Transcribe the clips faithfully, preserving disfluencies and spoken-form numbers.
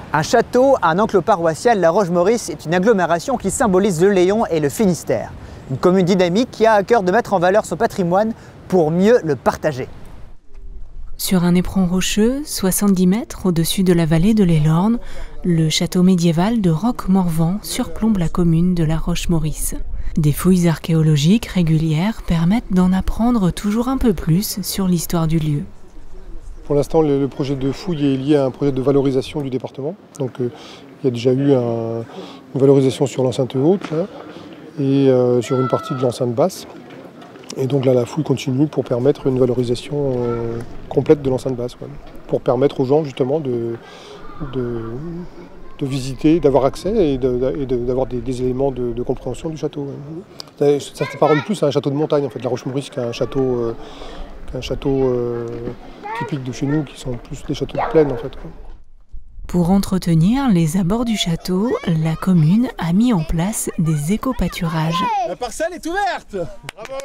Un château, un enclos paroissial, La Roche-Maurice est une agglomération qui symbolise le Léon et le Finistère. Une commune dynamique qui a à cœur de mettre en valeur son patrimoine pour mieux le partager. Sur un éperon rocheux, soixante-dix mètres au-dessus de la vallée de l'Élorn, le château médiéval de Roquemorvan surplombe la commune de La Roche-Maurice. Des fouilles archéologiques régulières permettent d'en apprendre toujours un peu plus sur l'histoire du lieu. Pour l'instant, le projet de fouille est lié à un projet de valorisation du département. Donc, euh, il y a déjà eu un, une valorisation sur l'enceinte haute là, et euh, sur une partie de l'enceinte basse. Et donc là, la fouille continue pour permettre une valorisation euh, complète de l'enceinte basse, ouais, pour permettre aux gens justement de, de, de visiter, d'avoir accès et d'avoir de, de, des, des éléments de, de compréhension du château. Ouais. Ça ne s'apparente plus à un château de montagne, en fait, La Roche-Maurice, qu'un château, euh, qu'un château euh, typique de chez nous, qui sont plus des châteaux de plaine, en fait. Quoi. Pour entretenir les abords du château, la commune a mis en place des éco-pâturages. La parcelle est ouverte! Bravo!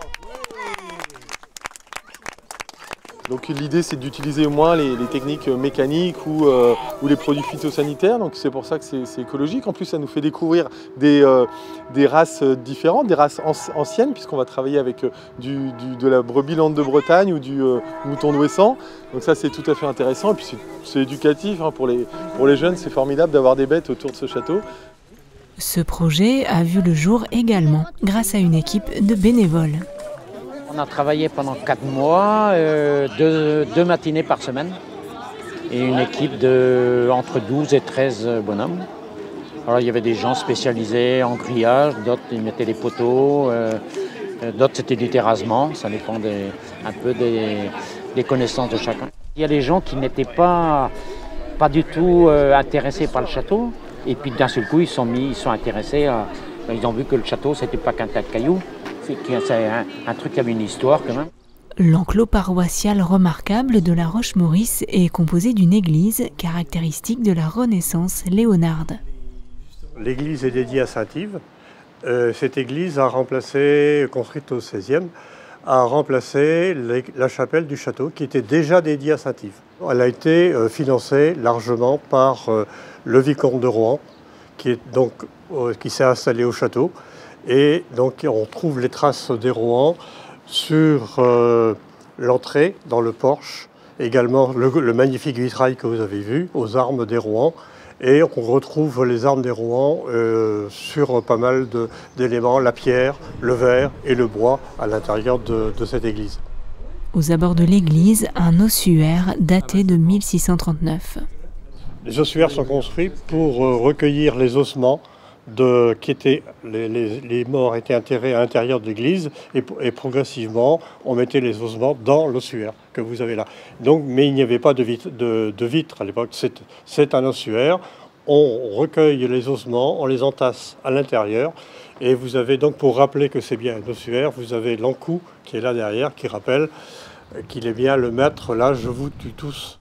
Donc l'idée c'est d'utiliser au moins les, les techniques mécaniques ou, euh, ou les produits phytosanitaires, donc c'est pour ça que c'est écologique. En plus ça nous fait découvrir des, euh, des races différentes, des races anciennes, puisqu'on va travailler avec euh, du, du, de la brebis lande de Bretagne ou du euh, mouton d'Ouessant. Donc ça c'est tout à fait intéressant et puis c'est éducatif hein, pour, les, pour les jeunes, c'est formidable d'avoir des bêtes autour de ce château. Ce projet a vu le jour également grâce à une équipe de bénévoles. On a travaillé pendant quatre mois, euh, deux, deux matinées par semaine, et une équipe de entre douze et treize bonhommes. Alors il y avait des gens spécialisés en grillage, d'autres ils mettaient les poteaux, euh, d'autres c'était du terrassement, ça dépend des, un peu des, des connaissances de chacun. Il y a des gens qui n'étaient pas, pas du tout euh, intéressés par le château, et puis d'un seul coup ils sont mis, ils sont intéressés, à, ils ont vu que le château c'était pas qu'un tas de cailloux. C'est un, un truc qui avait une histoire quand même. L'enclos paroissial remarquable de La Roche-Maurice est composé d'une église caractéristique de la Renaissance léonarde. L'église est dédiée à Saint-Yves. Euh, cette église a remplacé, construite au seizième, a remplacé les, la chapelle du château qui était déjà dédiée à Saint-Yves. Elle a été euh, financée largement par euh, le vicomte de Rohan qui est donc euh, qui s'est installé au château. Et donc on trouve les traces des Rohan sur euh, l'entrée dans le porche, également le, le magnifique vitrail que vous avez vu aux armes des Rohan. Et on retrouve les armes des Rohan euh, sur pas mal d'éléments, la pierre, le verre et le bois à l'intérieur de, de cette église. Aux abords de l'église, un ossuaire daté de mille six cent trente-neuf. Les ossuaires sont construits pour euh, recueillir les ossements De, qui étaient, les, les, les morts étaient enterrés à l'intérieur de l'église et, et progressivement on mettait les ossements dans l'ossuaire que vous avez là. Donc, mais il n'y avait pas de vitre, de, de vitre à l'époque, c'est un ossuaire. On recueille les ossements, on les entasse à l'intérieur et vous avez donc, pour rappeler que c'est bien un ossuaire, vous avez l'encou qui est là derrière qui rappelle qu'il est bien le maître, là je vous tue tous.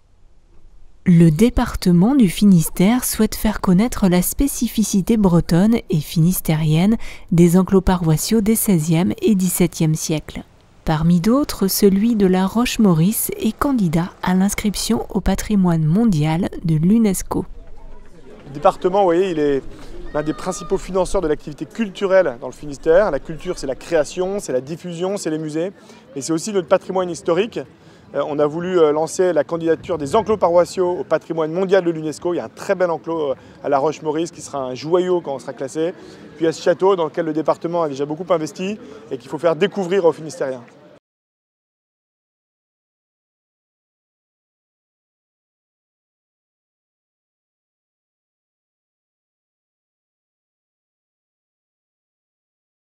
Le département du Finistère souhaite faire connaître la spécificité bretonne et finistérienne des enclos paroissiaux des seizième et dix-septième siècles. Parmi d'autres, celui de La Roche-Maurice est candidat à l'inscription au patrimoine mondial de l'UNESCO. Le département, vous voyez, il est l'un des principaux financeurs de l'activité culturelle dans le Finistère. La culture, c'est la création, c'est la diffusion, c'est les musées, mais c'est aussi notre patrimoine historique. On a voulu lancer la candidature des enclos paroissiaux au patrimoine mondial de l'UNESCO. Il y a un très bel enclos à La Roche-Maurice qui sera un joyau quand on sera classé. Puis il y a ce château dans lequel le département a déjà beaucoup investi et qu'il faut faire découvrir aux Finistériens.